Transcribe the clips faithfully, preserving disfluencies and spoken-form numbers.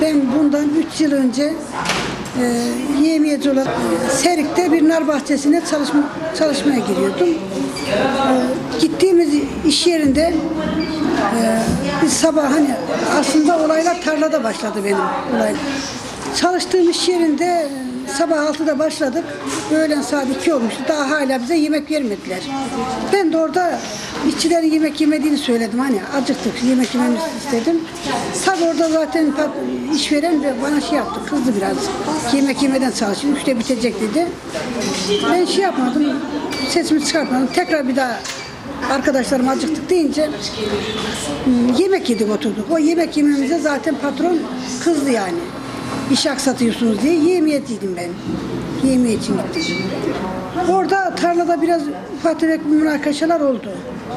Ben bundan üç yıl önce e, yemiyeci olarak e, Serik'te bir nar bahçesine çalışma, çalışmaya giriyordum. E, gittiğimiz iş yerinde e, biz sabah hani aslında olaylar tarlada başladı benim olay. Çalıştığım iş yerinde e, sabah altıda başladık. Öğlen saat iki olmuştu. Daha hala bize yemek vermediler. Ben de orada işçilerin yemek yemediğini söyledim. Hani acıktık, yemek yememizi istedim. Tabi orada zaten işveren bana şey yaptı, kızdı biraz. Yemek yemeden çalışayım, üçte bitecek dedi. Ben şey yapmadım, sesimi çıkartmadım. Tekrar bir daha arkadaşlarım acıktık deyince yemek yedik, oturduk. O yemek yememize zaten patron kızdı yani. İş aksatıyorsunuz diye yemeyecektim ben. Yemeği için gittim. Orada tarlada biraz ufak tefek münakaşalar oldu.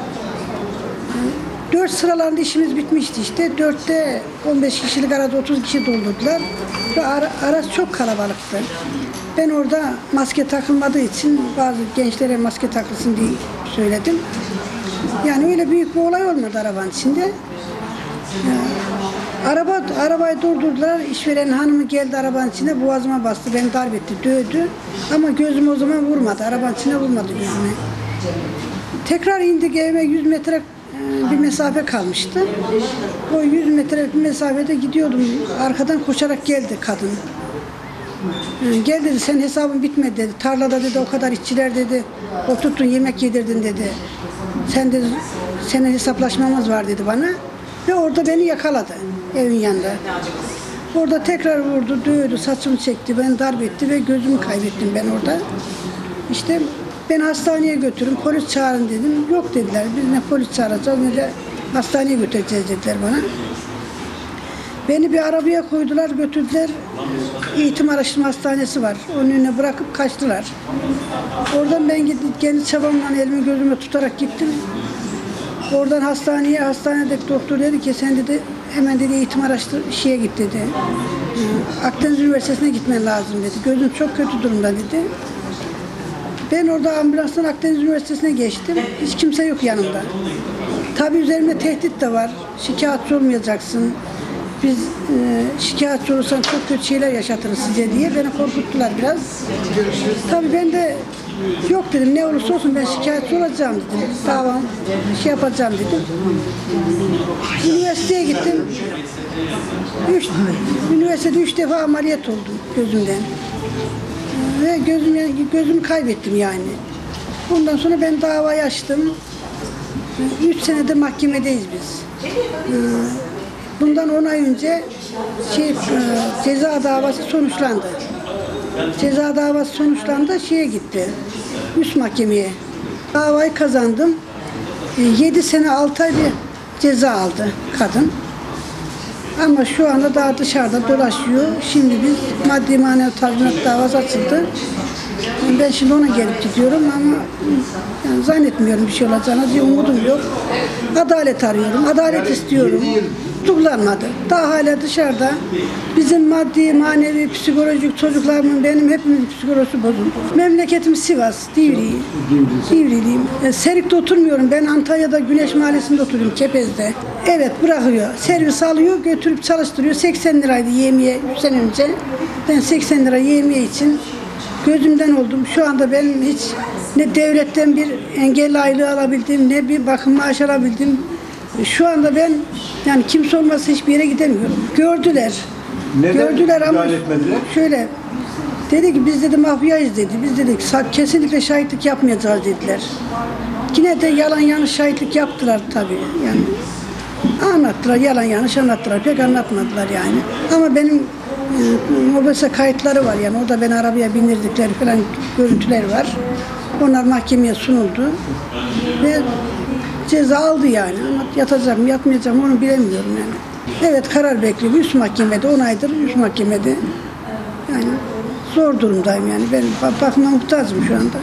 Dört sıralarında işimiz bitmişti işte. Dörtte on beş kişilik arada otuz kişi doldurdular. Ve ara, araç çok kalabalıktı. Ben orada maske takılmadığı için bazı gençlere maske takılsın diye söyledim. Yani öyle büyük bir olay olmadı arabanın içinde. Yani, araba arabayı durdurdular. İşverenin hanımı geldi arabanın içine, boğazıma bastı, beni darp etti, dövdü. Ama gözüm o zaman vurmadı. Arabanın içine vurmadı gözüme. Tekrar indik evime, yüz metre bir mesafe kalmıştı. O yüz metre bir mesafede gidiyordum. Arkadan koşarak geldi kadın. Yani gel dedi, sen hesabın bitmedi dedi. Tarlada dedi o kadar işçiler dedi. Oturttun yemek yedirdin dedi. Sen dedi, senin hesaplaşmamız var dedi bana. Ve orada beni yakaladı evin yanında. Orada tekrar vurdu, dövdü, saçımı çekti, beni darp etti ve gözümü kaybettim ben orada. İşte beni hastaneye götürün, polis çağırın dedim. Yok dediler, biz ne polis çağıracağız ne de hastaneye götüreceğiz dediler bana. Beni bir arabaya koydular, götürdüler. Eğitim Araştırma Hastanesi var. Onun önüne bırakıp kaçtılar. Oradan ben gittim, kendi çabamla elimi gözüme tutarak gittim. Oradan hastaneye, hastanedeki doktor dedi ki sen dedi hemen dedi eğitim araştır şeye git dedi. Akdeniz Üniversitesi'ne gitmen lazım dedi. Gözüm çok kötü durumda dedi. Ben orada ambulanstan Akdeniz Üniversitesi'ne geçtim. Hiç kimse yok yanımda. Tabii üzerimde tehdit de var. Şikayetçi olmayacaksın. Biz e, şikayetçi olursan çok kötü şeyler yaşatırız size diye beni korkuttular biraz. Tabii ben de yok dedim, ne olursa olsun ben şikayetçi olacağım dedim. Tamam, şey yapacağım dedim. Üniversiteye gittim. Üç, üniversitede üç defa ameliyat oldum gözümden. Ve gözüm, gözümü kaybettim yani. Ondan sonra ben davayı açtım. Üç senedir mahkemedeyiz biz. Bundan on ay önce şey, ceza davası sonuçlandı. Ceza davası sonuçlandı, şeye gitti, üst mahkemeye. Davayı kazandım. Yedi sene altı ay bir ceza aldı kadın. Ama şu anda daha dışarıda dolaşıyor. Şimdi biz maddi manevi tazminat davası açıldı. Ben şimdi ona gelip gidiyorum ama yani zannetmiyorum bir şey olacağına diye umudum yok. Adalet arıyorum, adalet istiyorum. Tutuklanmadı. Daha hala dışarıda. Bizim maddi, manevi, psikolojik çocuklarımın, benim hepimizin psikolojisi bozuldu. Memleketim Sivas, Divri. Divriliyim. E, Serik'te oturmuyorum. Ben Antalya'da Güneş Mahallesi'nde oturuyorum, Kepez'de. Evet, bırakıyor. Servis alıyor, götürüp çalıştırıyor. seksen liraydı yemeğe üç sene önce. Ben seksen lira yemeğe için gözümden oldum. Şu anda benim hiç ne devletten bir engelli aylığı alabildim, ne bir bakım maaşı alabildim. Şu anda ben yani kimse olmasa hiçbir yere gidemiyorum. Gördüler. Neden Gördüler ama etmediler? şöyle dedi ki biz dedi mafyayız dedi. Biz dedik kesinlikle şahitlik yapmayacağız dediler. Yine de yalan yanlış şahitlik yaptılar tabii yani. Anlattılar, yalan yanlış anlattılar. Pek anlatmadılar yani. Ama benim e, mobese kayıtları var yani. Orada beni arabaya bindirdikleri falan görüntüler var. Onlar mahkemeye sunuldu. Ve ceza aldı yani. Ama yatacak mı yatmayacak mı onu bilemiyorum yani. Evet, karar bekliyorum. Üst mahkemede, on aydır üst mahkemede. Yani zor durumdayım yani. Ben bakıma muhtacım şu anda.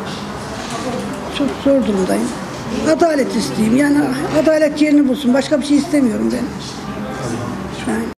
Çok zor durumdayım. Adalet isteyeyim. Yani adalet yerini bulsun. Başka bir şey istemiyorum ben.